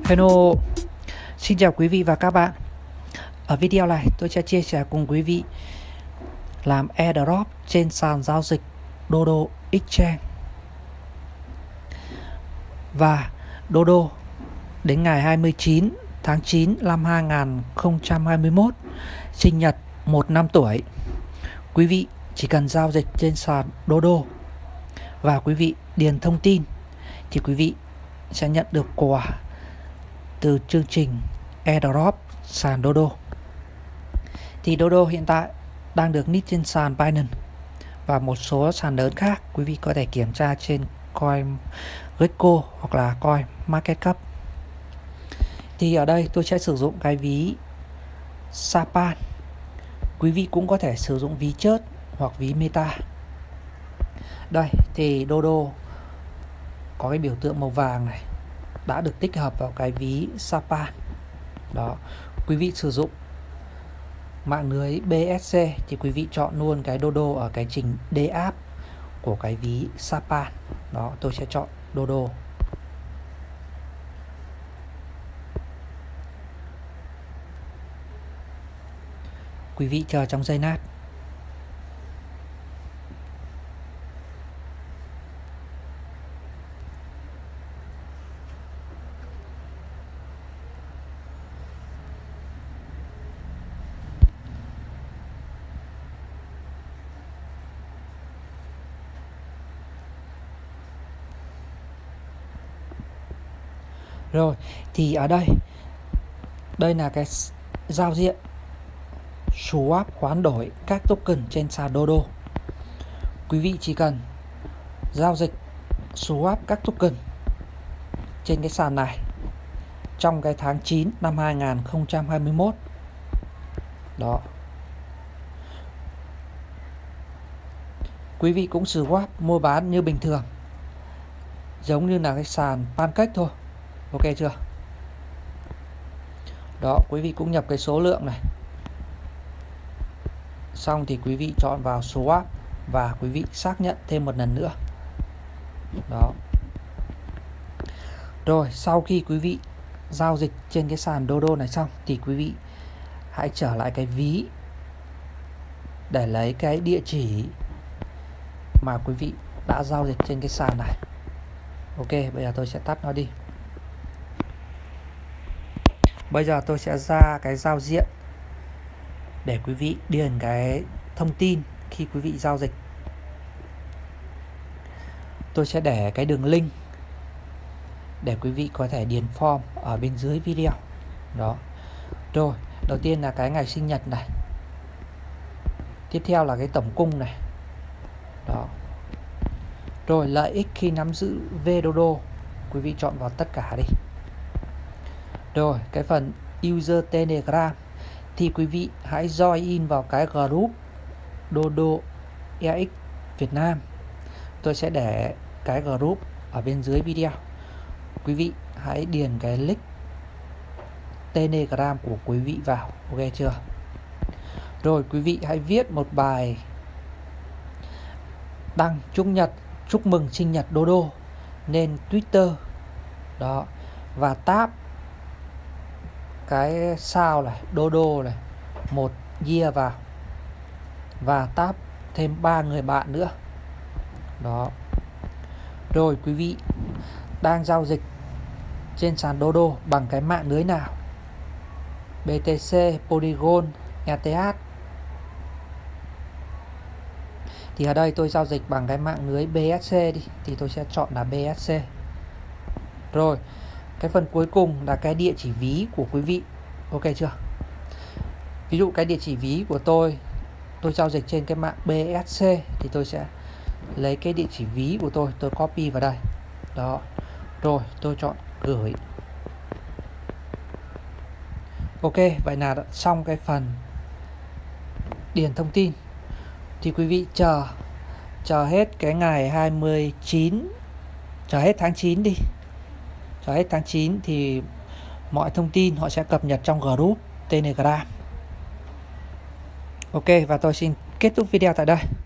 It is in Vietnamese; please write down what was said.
Hello, xin chào quý vị và các bạn. Ở video này tôi sẽ chia sẻ cùng quý vị làm airdrop trên sàn giao dịch Dodo Exchange. Và Dodo đến ngày 29 tháng 9 năm 2021, sinh nhật 1 năm tuổi. Quý vị chỉ cần giao dịch trên sàn Dodo và quý vị điền thông tin thì quý vị sẽ nhận được quà từ chương trình airdrop sàn Dodo. Thì Dodo hiện tại đang được list trên sàn Binance và một số sàn lớn khác. Quý vị có thể kiểm tra trên CoinGecko hoặc là CoinMarketCap. Thì ở đây tôi sẽ sử dụng cái ví Sapan. Quý vị cũng có thể sử dụng ví chớt hoặc ví Meta. Đây thì Dodo có cái biểu tượng màu vàng này đã được tích hợp vào cái ví Sapan. Đó, quý vị sử dụng mạng lưới BSC thì quý vị chọn luôn cái Dodo ở cái trình DApp của cái ví Sapan. Đó, tôi sẽ chọn Dodo. Quý vị chờ trong giây lát. Rồi, thì ở đây là cái giao diện swap hoán đổi các token trên sàn Dodo. Quý vị chỉ cần giao dịch swap các token trên cái sàn này trong cái tháng 9 năm 2021. Đó. Quý vị cũng swap mua bán như bình thường, giống như là cái sàn Pancake thôi. Ok chưa? Đó, quý vị cũng nhập cái số lượng này. Xong thì quý vị chọn vào swap và quý vị xác nhận thêm một lần nữa. Đó. Rồi, sau khi quý vị giao dịch trên cái sàn Dodo này xong thì quý vị hãy trở lại cái ví để lấy cái địa chỉ mà quý vị đã giao dịch trên cái sàn này. Ok, bây giờ tôi sẽ tắt nó đi. Bây giờ tôi sẽ ra cái giao diện để quý vị điền cái thông tin khi quý vị giao dịch. Tôi sẽ để cái đường link để quý vị có thể điền form ở bên dưới video. Đó. Rồi, đầu tiên là cái ngày sinh nhật này. Tiếp theo là cái tổng cung này. Đó. Rồi, lợi ích khi nắm giữ VDodo, quý vị chọn vào tất cả đi. Rồi, cái phần user Telegram thì quý vị hãy join in vào cái group Dodo EX Việt Nam. Tôi sẽ để cái group ở bên dưới video. Quý vị hãy điền cái link Telegram của quý vị vào. Ok chưa? Rồi, quý vị hãy viết một bài đăng chúc mừng sinh nhật Dodo lên Twitter. Đó. Và tab cái sao này, Dodo này, 1 year vào. Và tab thêm 3 người bạn nữa. Đó. Rồi, quý vị đang giao dịch trên sàn Dodo bằng cái mạng lưới nào? BTC, Polygon, ETH. Thì ở đây tôi giao dịch bằng cái mạng lưới BSC đi, thì tôi sẽ chọn là BSC. Rồi, cái phần cuối cùng là cái địa chỉ ví của quý vị. Ok chưa? Ví dụ cái địa chỉ ví của tôi giao dịch trên cái mạng BSC thì tôi sẽ lấy cái địa chỉ ví của tôi copy vào đây. Đó. Rồi, tôi chọn gửi. Ok, vậy là xong cái phần điền thông tin. Thì quý vị chờ hết cái ngày 29, chờ hết tháng 9 đi. Chờ hết tháng 9 thì mọi thông tin họ sẽ cập nhật trong group Telegram. Ok, và tôi xin kết thúc video tại đây.